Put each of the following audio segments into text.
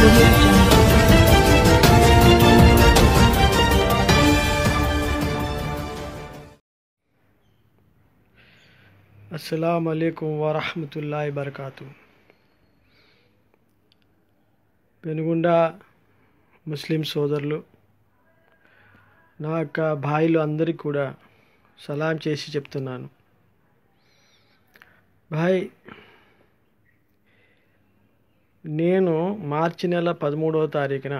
audio jungle. अस्सलाम वालेकुम वरहमतुल्लाहि वबरकातु। పెనుగొండ ముస్లిం సోదరులు, నా యొక్క భాయిలు అందరికీ కూడా సలాం చేసి చెప్తున్నాను. భాయ్, నేను మార్చి నెల 13వ తారీఖున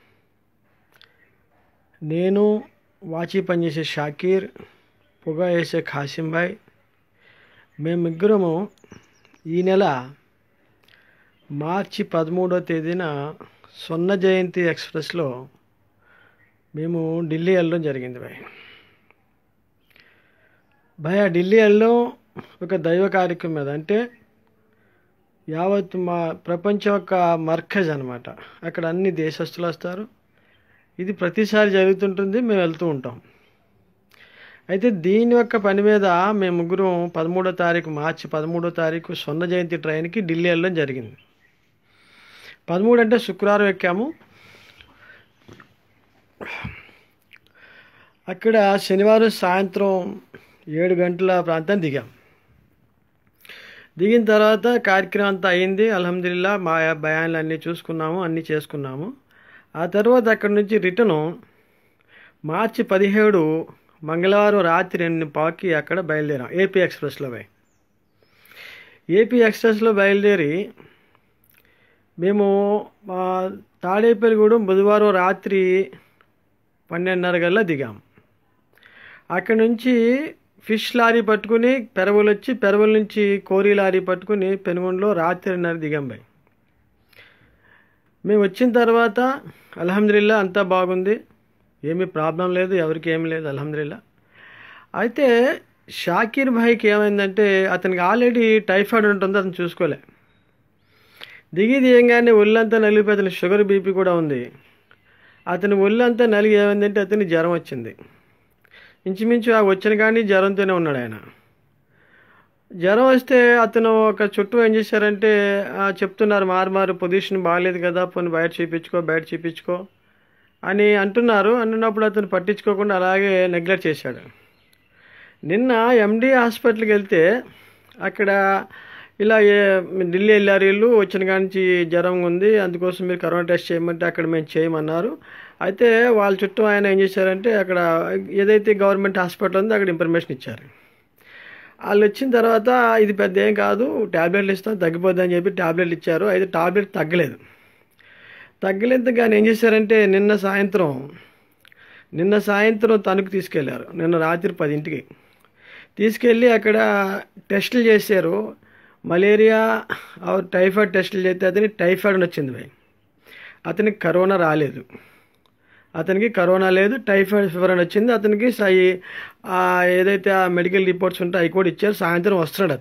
నేను వాచి పనిచేసే షాకీర్, పొగ వేసే ఖాసిం భాయ్, మేమిద్దరము ఈ నెల మార్చి 13వ తేదీన స్వర్ణ జయంతి ఎక్స్ప్రెస్లో మేము ఢిల్లీ వెళ్ళడం జరిగింది. భయ ఢిల్లీ వెళ్ళడం ఒక దైవ కార్యక్రమం మీద, అంటే యావత్ మా ప్రపంచం యొక్క మర్కజ్ అనమాట. అక్కడ అన్ని దేశస్తులు వస్తారు. ఇది ప్రతిసారి జరుగుతుంటుంది, మేము వెళ్తూ ఉంటాం. అయితే దీని యొక్క పని మీద మేము ముగ్గురం 13వ తారీఖు మార్చి 13వ తారీఖు స్వర్ణ జయంతి ట్రైన్కి ఢిల్లీ వెళ్ళడం జరిగింది. 13 అంటే శుక్రవారం ఎక్కాము. అక్కడ శనివారం సాయంత్రం 7 గంటల ప్రాంతం దిగాం. దిగిన తర్వాత కార్యక్రమం అంతా అయింది. అల్హమ్దులిల్లా మా బయాన్లు అన్నీ చూసుకున్నాము, అన్నీ చేసుకున్నాము. ఆ తర్వాత అక్కడి నుంచి రిటర్ను మార్చి 17 మంగళవారం రాత్రి 8:15కి అక్కడ బయలుదేరాం. ఏపీ ఎక్స్ప్రెస్లో బయలుదేరి మేము తాడేపల్లిగూడెం బుధవారం రాత్రి 12:30 గల్లా దిగాం. అక్కడి నుంచి ఫిష్ లారీ పట్టుకుని పెరవలు వచ్చి, పెరవల నుంచి కోరీ లారీ పట్టుకుని పెనుగొండలో రాత్రి 2:30 దిగాం భాయ్. మేము వచ్చిన తర్వాత అల్హమ్దులిల్లా అంతా బాగుంది, ఏమీ ప్రాబ్లం లేదు, ఎవరికి ఏమి లేదు అల్హమ్దులిల్లా. అయితే షాకీర్ భాయ్కి ఏమైందంటే అతనికి ఆల్రెడీ టైఫాయిడ్ ఉంటుంది, అతను చూసుకోలే. దిగి దిగంగానే ఒళ్ళంతా నలిగిపోయి అతనికి షుగర్ బీపీ కూడా ఉంది. అతని ఒళ్ళంతా నలిగి ఏమైందంటే అతనికి జ్వరం వచ్చింది. ఇంచుమించు ఆ వచ్చిన కానీ జ్వరంతోనే ఉన్నాడు ఆయన. జ్వరం వస్తే అతను ఒక చుట్టూ ఏం చేశారంటే చెప్తున్నారు, మారు పొజిషన్ బాగాలేదు కదా, పోనీ బయట చూపించుకో అని అంటున్నారు. అన్నప్పుడు అతను పట్టించుకోకుండా అలాగే నెగ్లెక్ట్ చేశాడు. నిన్న ఎండి హాస్పిటల్కి వెళ్తే అక్కడ ఇలా ఢిల్లీ వెళ్ళారు, వీళ్ళు వచ్చిన కానించి జ్వరం ఉంది, అందుకోసం మీరు కరోనా టెస్ట్ చేయమంటే అక్కడ మేము చేయమన్నారు. అయితే వాళ్ళ చుట్టూ ఆయన ఏం చేశారంటే అక్కడ ఏదైతే గవర్నమెంట్ హాస్పిటల్ ఉందో అక్కడ ఇన్ఫర్మేషన్ ఇచ్చారు. వాళ్ళు వచ్చిన తర్వాత ఇది పెద్ద ఏం కాదు, ట్యాబ్లెట్లు ఇస్తాం తగ్గిపోద్ది అని చెప్పి ట్యాబ్లెట్లు ఇచ్చారు. అయితే ట్యాబ్లెట్ తగ్గలేదు కానీ ఏం చేశారంటే నిన్న సాయంత్రం తణుకు తీసుకెళ్లారు. నిన్న రాత్రి 10ంటికి తీసుకెళ్ళి అక్కడ టెస్టులు చేశారు. మలేరియా టైఫాయిడ్ టెస్టులు చేస్తే అతనికి టైఫాయిడ్ వచ్చింది భాయ్. అతనికి కరోనా రాలేదు, టైఫాయిడ్ ఫీవర్ అని వచ్చింది. అతనికి ఏదైతే ఆ మెడికల్ రిపోర్ట్స్ ఉంటాయో అవి కూడా ఇచ్చారు. సాయంత్రం వస్తున్నాడు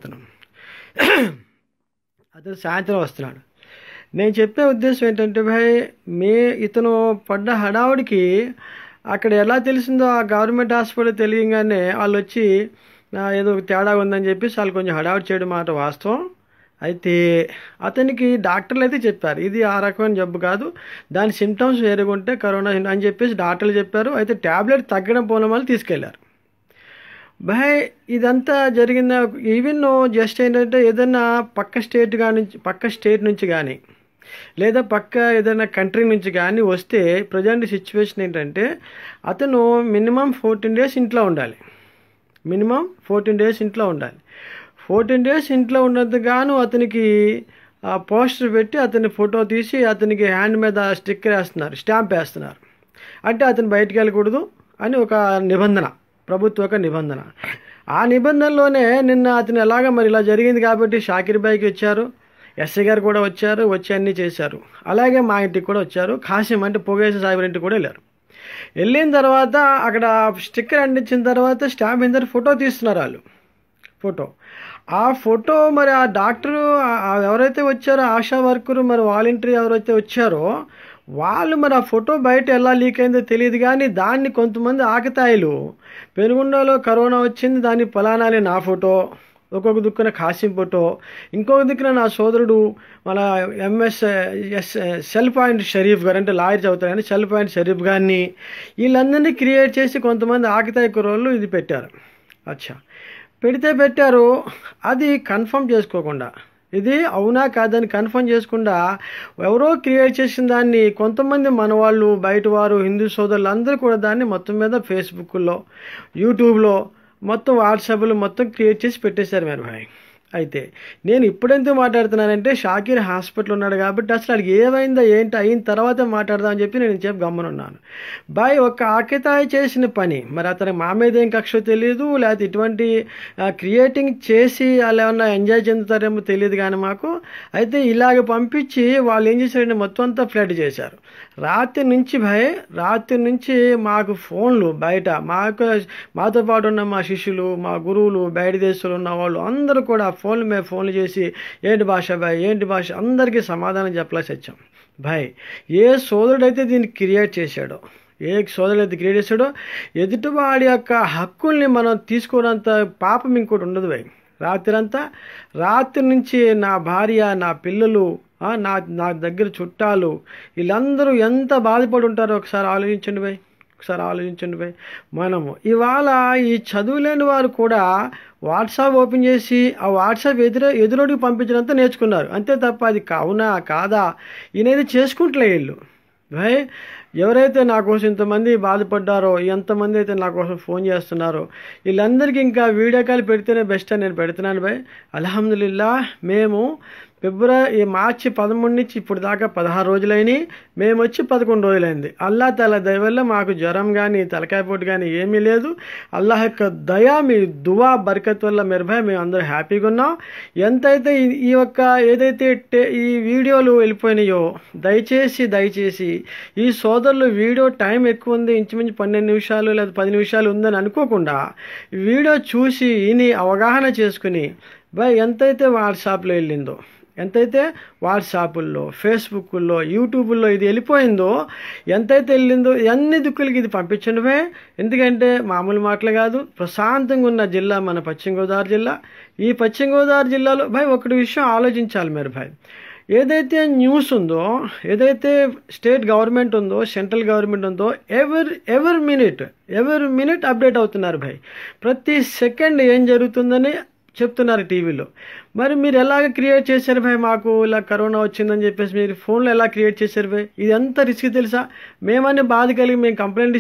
అతను సాయంత్రం వస్తున్నాడు. నేను చెప్పే ఉద్దేశం ఏంటంటే భాయ్, ఇతను పడ్డ హడావుడికి అక్కడ ఎలా తెలిసిందో ఆ గవర్నమెంట్ హాస్పిటల్ తెలియగానే వాళ్ళు వచ్చి ఏదో తేడా ఉందని చెప్పేసి వాళ్ళు కొంచెం హడావుడి చేయడం మాట వాస్తవం. అయితే అతనికి డాక్టర్లు అయితే చెప్పారు ఇది ఆ రకమైన జబ్బు కాదు, దాని సిమ్టమ్స్ వేరేగా ఉంటే కరోనా అని చెప్పేసి డాక్టర్లు చెప్పారు. అయితే ట్యాబ్లెట్ తగ్గడం పోవడం వల్ల తీసుకెళ్లారు. భాయ్ ఇదంతా జరిగింది. ఈవెన్ జస్ట్ ఏంటంటే ఏదైనా పక్క స్టేట్ నుంచి కానీ లేదా పక్క ఏదైనా కంట్రీ నుంచి కానీ వస్తే ప్రజెంట్ సిచ్యువేషన్ ఏంటంటే అతను మినిమం 14 డేస్ ఇంట్లో ఉండాలి. 14 డేస్ ఇంట్లో ఉన్నందుకు గాను అతనికి పోస్టర్ పెట్టి అతని ఫోటో తీసి అతనికి హ్యాండ్ మీద స్టాంప్ వేస్తున్నారు. అంటే అతను బయటికి వెళ్ళకూడదు అని ఒక నిబంధన, ప్రభుత్వ ఒక నిబంధన. ఆ నిబంధనలోనే నిన్న అతను ఎలాగ మరి ఇలా జరిగింది కాబట్టి షాకీర్ భాయ్కి వచ్చారు, ఎస్ఐ గారు కూడా వచ్చి అన్నీ చేశారు. అలాగే మా ఇంటికి కూడా వచ్చారు. ఖాసిం అంటే పొగేసి సాహిబ్ ఇంటికి కూడా వెళ్ళిన తర్వాత అక్కడ స్టిక్కర్ అంటించిన తర్వాత స్టాంప్ మీద ఫోటో తీస్తున్నారు వాళ్ళు. ఆ ఫోటో మరి ఆ డాక్టరు ఎవరైతే వచ్చారో, ఆశా వర్కరు, మరి వాలంటీర్ ఎవరైతే వచ్చారో వాళ్ళు మరి ఆ ఫోటో బయట ఎలా లీక్ అయిందో తెలియదు. కానీ దాన్ని కొంతమంది ఆకతాయిలు పెనుగొండలో కరోనా వచ్చింది, దాని ఫలానాలే నా ఫోటో, ఒక్కొక్క దిక్కున కాసిం ఫోటో, ఇంకొక దిక్కున నా సోదరుడు మన సెల్ పాయింట్ షరీఫ్ గారు, అంటే లాయర్ చదువుతారు కానీ సెల్ పాయింట్ షరీఫ్ గారిని, వీళ్ళందరినీ క్రియేట్ చేసి కొంతమంది ఆకితాయి కుర్రోళ్ళు ఇది పెట్టారు. అచ్చా, పెట్టారు. అది కన్ఫర్మ్ చేసుకోకుండా, ఇది అవునా కాదని కన్ఫర్మ్ చేసుకుండా ఎవరో క్రియేట్ చేసిన దాన్ని కొంతమంది మన వాళ్ళు, బయట వారు, హిందూ సోదరులు అందరూ కూడా దాన్ని మొత్తం మీద ఫేస్బుక్లో, యూట్యూబ్లో, మొత్తం వాట్సాప్లో మొత్తం క్రియేట్ చేసి పెట్టేశారు మీరు భాయ్. అయితే నేను ఇప్పుడెందుకు మాట్లాడుతున్నానంటే షాకీర్ హాస్పిటల్ ఉన్నాడు కాబట్టి అసలు అడిగి ఏమైందో ఏంటి అయిన తర్వాత మాట్లాడదామని చెప్పి నేను చెప్పి గమ్మునున్నాను. బాయ్ ఒక ఆకితాయి చేసిన పని, మరి అతనికి మా మీద ఏం కక్ష తెలియదు, లేకపోతే ఇటువంటి క్రియేటింగ్ చేసి వాళ్ళు ఏమన్నా ఎంజాయ్ చెందుతారేమో తెలియదు కానీ మాకు. అయితే ఇలాగ పంపించి వాళ్ళు ఏం చేశారంటే మొత్తం అంతా ఫ్లడ్ చేశారు. రాత్రి నుంచి మాకు ఫోన్లు బయట, మాతో పాటు ఉన్న మా శిష్యులు, మా గురువులు, బయట దేశంలో ఉన్న వాళ్ళు అందరూ కూడా ఫోన్లు చేసి ఏంటి భాష అందరికీ సమాధానం చెప్పలేసి వచ్చాం. భాయ్ ఏ సోదరుడైతే దీన్ని క్రియేట్ చేశాడో, ఎదుటివాడి యొక్క హక్కుల్ని మనం తీసుకోవడంత పాపం ఇంకోటి ఉండదు భాయ్. రాత్రి నుంచి నా భార్య, నా పిల్లలు, నా దగ్గర చుట్టాలు, వీళ్ళందరూ ఎంత బాధపడి ఉంటారో ఒకసారి ఆలోచించండి భాయ్. మనము ఇవాళ ఈ చదువులేని వారు కూడా వాట్సాప్ ఓపెన్ చేసి ఆ వాట్సాప్ ఎదురోడికి పంపించడంతా నేర్చుకున్నారు అంతే తప్ప అది అవునా కాదా ఈయనది చేసుకుంటలే వీళ్ళు భాయ్. ఎవరైతే నా కోసం ఇంతమంది బాధపడ్డారో, ఎంతమంది అయితే నా కోసం ఫోన్ చేస్తున్నారో, వీళ్ళందరికీ ఇంకా వీడియో కాల్ పెడితేనే బెస్ట్ అని నేను పెడుతున్నాను భాయ్. అల్హమ్దులిల్లా మేము మార్చి 13 నుంచి ఇప్పుడు దాకా 16 రోజులైనవి, మేము వచ్చి 11 రోజులైంది. అల్లా తాలా దయ వల్ల మాకు జ్వరం కానీ తలకాయ పోటు కానీ ఏమీ లేదు. అల్లాహ్ యొక్క దయ, మీ దువా బర్కత్ వల్ల మెరుభాయ్ మేము అందరూ హ్యాపీగా ఉన్నాం. ఎంతైతే ఏదైతే ఈ వీడియోలు వెళ్ళిపోయినాయో దయచేసి ఈ సోదరులు వీడియో టైం ఎక్కువ ఉంది, ఇంచుమించు 12 నిమిషాలు లేదా 10 నిమిషాలు ఉందని అనుకోకుండా వీడియో చూసి విని అవగాహన చేసుకుని ఎంతైతే వాట్సాప్లో వెళ్ళిందో, ఎంతైతే వాట్సాపుల్లో, ఫేస్బుక్లో, యూట్యూబ్లో ఇది వెళ్ళిపోయిందో, ఎంతైతే వెళ్ళిందో అన్ని దిక్కులకి ఇది పంపించండి భాయ్. ఎందుకంటే మామూలు మాటలు కాదు, ప్రశాంతంగా ఉన్న జిల్లా మన పశ్చిమ గోదావరి జిల్లా. ఈ పశ్చిమ గోదావరి జిల్లాలో భాయ్ ఒకటి విషయం ఆలోచించాలి మీరు భాయ్. ఏదైతే న్యూస్ ఉందో, ఏదైతే స్టేట్ గవర్నమెంట్ ఉందో, సెంట్రల్ గవర్నమెంట్ ఉందో, ఎవరి మినిట్ అప్డేట్ అవుతున్నారు భాయ్. ప్రతి సెకండ్ ఏం జరుగుతుందని చెప్తున్నారు టీవీలో. మరి మీరు ఎలాగ క్రియేట్ చేశారు భాయ్? మాకు ఇలా కరోనా వచ్చిందని చెప్పేసి మీరు ఫోన్లో ఎలా క్రియేట్ చేశారు భాయ్? ఇది ఎంత రిస్క్ తెలుసా? మేమని బాధ కలిగి మేము కంప్లైంట్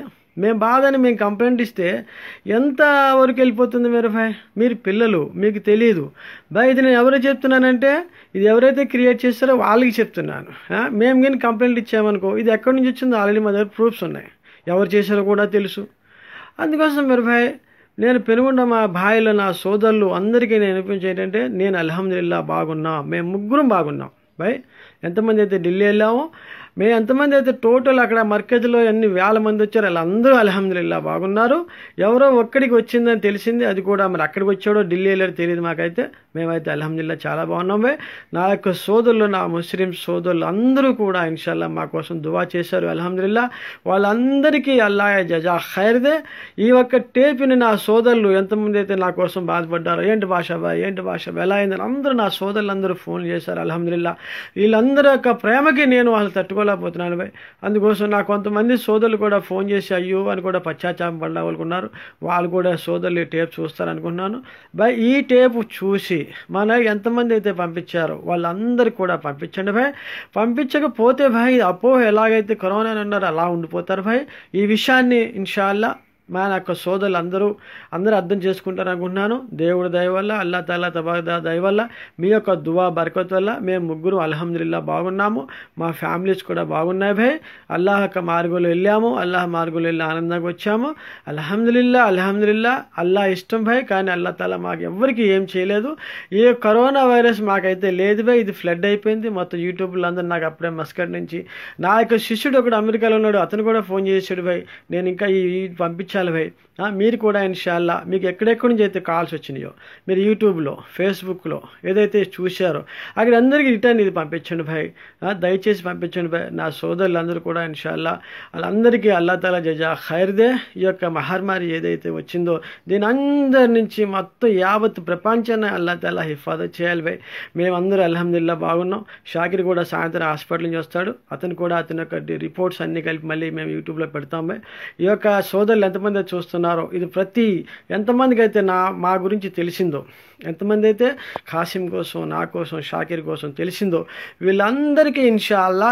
ఇస్తే ఎంత వరకు వెళ్ళిపోతుంది మీరు భాయ్? మీరు పిల్లలు, మీకు తెలియదు భాయ్. ఇది నేను ఎవరు చెప్తున్నానంటే, ఇది ఎవరైతే క్రియేట్ చేస్తారో వాళ్ళకి చెప్తున్నాను. మేము కానీ కంప్లైంట్ ఇచ్చామనుకో, ఇది ఎక్కడి నుంచి వచ్చిందో ఆల్రెడీ మా దగ్గర ప్రూఫ్స్ ఉన్నాయి, ఎవరు చేశారో కూడా తెలుసు. అందుకోసం మీరు భాయ్, నేను పెనుగొండ మా భాయిలు, నా సోదరులు అందరికీ నేను వినిపించేది ఏంటంటే, నేను అల్హమ్దులిల్లా బాగున్నా, మేము ముగ్గురం బాగున్నాం భాయ్. ఎంతమంది అయితే ఢిల్లీ వెళ్ళామో, మేము ఎంతమంది అయితే టోటల్ అక్కడ మర్కజ్లో ఎన్ని వేల మంది వచ్చారో వాళ్ళందరూ అల్హమ్దులిల్లా బాగున్నారు. ఎవరో ఒక్కడికి వచ్చిందని తెలిసింది, అది కూడా మరి అక్కడికి వచ్చాడో ఢిల్లీ వెళ్ళాడో తెలియదు మాకైతే. మేమైతే అల్హమ్దులిల్లా చాలా బాగున్నాం భాయ్. నా యొక్క సోదరులు, నా ముస్లిం సోదరులు అందరూ కూడా ఇన్షాల్లా మా కోసం దువా చేశారు అల్హమ్దులిల్లా. వాళ్ళందరికీ అల్లాహ్ జజా ఖైర్దే. ఈ ఒక్క టేపుని నా సోదరులు ఎంతమంది అయితే నా కోసం బాధపడ్డారో, ఏంటి భాష ఎలా అయిందని అందరూ నా సోదరులు అందరూ ఫోన్ చేశారు అల్హమ్దులిల్లా. వీళ్ళందరూ యొక్క ప్రేమకి నేను వాళ్ళు తట్టుకోలేకపోతున్నాను భాయ్. అందుకోసం నా కొంతమంది సోదరులు కూడా ఫోన్ చేసి అయ్యో అని కూడా పశ్చాత్తాపం పడాలనుకున్నారు. వాళ్ళు కూడా సోదరులు ఈ టేప్ చూస్తారనుకుంటున్నాను భాయ్. ఈ టేపు చూసి మన ఎంతమంది అయితే పంపించారో వాళ్ళందరికీ కూడా పంపించండి భాయ్. పంపించకపోతే భాయ్ అపోహ ఎలాగైతే కరోనా అన్నారు అలా ఉండిపోతారు భాయ్. ఈ విషయాన్ని ఇన్షాల్లా మా యొక్క సోదరులు అందరూ అర్థం చేసుకుంటారు అనుకుంటున్నాను. దేవుడి దయ వల్ల, అల్లా తాలా తబారక్ దయ వల్ల, మీ యొక్క దువా బర్కత్ వల్ల మేము ముగ్గురు అల్హమ్దులిల్లా బాగున్నాము. మా ఫ్యామిలీస్ కూడా బాగున్నాయి భాయ్. అల్లాహ్ యొక్క మార్గంలో వెళ్ళాము, అల్లాహ్ మార్గంలో వెళ్ళి ఆనందంగా వచ్చాము. అల్హమ్దులిల్లా అల్లాహ్ ఇష్టం భాయ్. కానీ అల్లా తాలా మాకు ఎవరికి ఏం చేయలేదు. ఈ కరోనా వైరస్ మాకైతే లేదు భాయ్. ఇది ఫ్లడ్ అయిపోయింది మొత్తం. యూట్యూబ్లో అందరూ నాకు అప్పుడే మస్కట్ నుంచి నా యొక్క శిష్యుడు ఒకడు అమెరికాలో ఉన్నాడు, అతను కూడా ఫోన్ చేసాడు భాయ్, నేను ఇంకా ఈ పంపించాను పంపించాలి భాయ్. మీరు కూడా ఇన్షాల్లా మీకు ఎక్కడెక్కడి నుంచి అయితే కాల్స్ వచ్చినాయో మీరు యూట్యూబ్లో ఫేస్బుక్లో ఏదైతే చూశారో అక్కడ అందరికీ రిటర్న్ ఇది పంపించండి భాయ్. దయచేసి పంపించండి భాయ్. నా సోదరులందరూ కూడా ఇన్షాల్లా వాళ్ళందరికీ అల్లా తాలా జజా ఖైర్దే. ఈ యొక్క మహమ్మారి ఏదైతే వచ్చిందో దీని అందరి నుంచి మొత్తం యావత్ ప్రపంచాన్ని అల్లా తాలా హిఫాజత్ చేయాలి భాయ్. మేమందరూ అల్హమ్దుల్లా బాగున్నాం. షాకిర్ కూడా సాయంత్రం హాస్పిటల్ నుంచి వస్తాడు. అతను కూడా అతని యొక్క రిపోర్ట్స్ అన్నీ కలిపి మళ్ళీ మేము యూట్యూబ్లో పెడతాం భాయ్. ఈ యొక్క సోదరులు ఎంతమంది అయితే చూస్తున్నారో ఇది ఎంతమందికి అయితే మా గురించి తెలిసిందో, ఎంతమంది అయితే ఖాసిం కోసం, నా కోసం, షాకిర్ కోసం తెలిసిందో వీళ్ళందరికీ ఇన్షాల్లా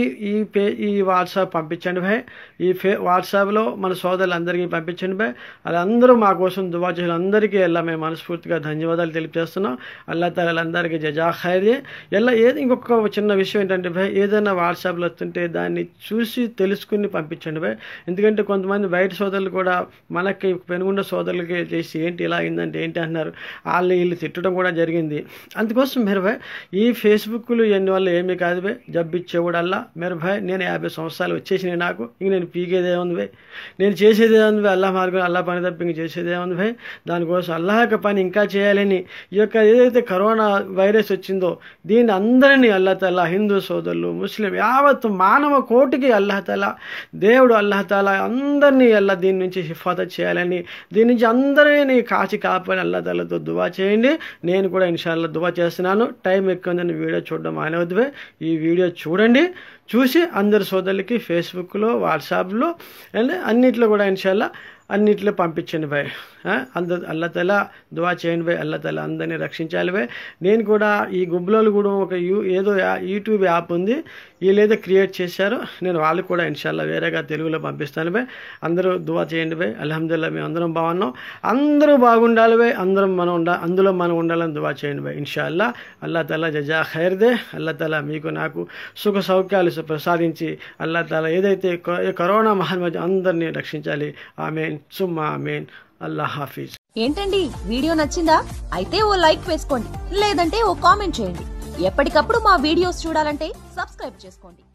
ఈ వాట్సాప్ పంపించండి భాయ్. వాట్సాప్లో మన సోదరులందరికీ పంపించండి భాయ్. వాళ్ళందరూ మా కోసం దువా చేయాలి. అందరికీ ఎలా మేము మనస్ఫూర్తిగా ధన్యవాదాలు తెలియజేస్తున్నాం. అల్లా తాలా అందరికీ జజా ఖైర్. ఇంకొక చిన్న విషయం ఏంటంటే భాయ్, ఏదైనా వాట్సాప్లో వస్తుంటే దాన్ని చూసి తెలుసుకుని పంపించండి భాయ్. ఎందుకంటే కొంతమంది బయట సోదరులు కూడా మనకి పెనుగుండ సోదరులకి చేసి ఏంటి ఇలా అయిందంటే ఏంటి అంటున్నారు. వీళ్ళు తిట్టడం కూడా జరిగింది. అందుకోసం మీరు భాయ్ ఈ ఫేస్బుక్లు ఇవన్నీ వల్ల ఏమీ కాదు భాయ్. జబ్బిచ్చేవాడల్లా మీరు భాయ్. నేను 50 సంవత్సరాలు వచ్చేసినాయి నాకు. ఇంక నేను పీకేదేముంది భాయ్, నేను చేసేదేముంది భాయ్. అల్లాహ్ మార్గం అల్లాహ్ పని తప్ప ఇంక చేసేదేముంది భాయ్. దానికోసం అల్లాహ్ యొక్క పని ఇంకా చేయాలని ఈ యొక్క ఏదైతే కరోనా వైరస్ వచ్చిందో దీన్ని అందరినీ అల్లాహ్ తాలా హిందూ సోదరులు, ముస్లిం యావత్ మానవ కోటికి అల్లాహ్ తాలా దేవుడు అల్లాహ్ తాలా అందరినీ దీని నుంచి హిఫాజత్ చేయాలని, దీని నుంచి అందరినీ కాచి కాపాని అల్లాహ్ తాలాతో దువా చేయండి. నేను కూడా ఇన్షాల్లా దువా చేస్తున్నాను. టైం ఎక్కువ ఉందని వీడియో చూడడం మానేవద్దు. ఈ వీడియో చూడండి, చూసి అందరి సోదరులకి ఫేస్బుక్లో, వాట్సాప్లో అన్నిట్లో కూడా ఇన్షాల్లా అన్నిట్లో పంపించండి భాయ్. అల్లా తాలా దువా చేయండి భాయ్. అల్లా తాలా అందరినీ రక్షించాలి భాయ్. నేను కూడా ఈ గుబ్బలోలు కూడా ఒక ఏదో యూట్యూబ్ యాప్ ఉంది, వీళ్ళేదో క్రియేట్ చేశారు. నేను వాళ్ళు కూడా ఇన్షాల్లా వేరేగా తెలుగులో పంపిస్తాను భాయ్. అందరూ దువా చేయండి భాయ్. అల్హమ్దుల్లా మేము అందరం బాగున్నాం. అందరూ బాగుండాలి భాయ్. అందులో మనం ఉండాలని దువా చేయండి భాయ్. ఇన్షాల్లా అల్లా తాలా జజా ఖైర్దే. అల్లా తాలా మీకు నాకు సుఖ సౌఖ్యాలు ప్రసాదించి అల్లా తాలా ఏదైతే కరోనా మహమ్మారి అందరినీ రక్షించాలి. ఆమేన్ సుమ్మా ఆమేన్. అల్లాహ్ హాఫీజ్. ఏంటండి వీడియో నచ్చిందా? అయితే ఓ లైక్ వేసుకోండి, లేదంటే ఓ కామెంట్ చేయండి. ఎప్పటికప్పుడు మా వీడియోస్ చూడాలంటే సబ్స్క్రైబ్ చేసుకోండి.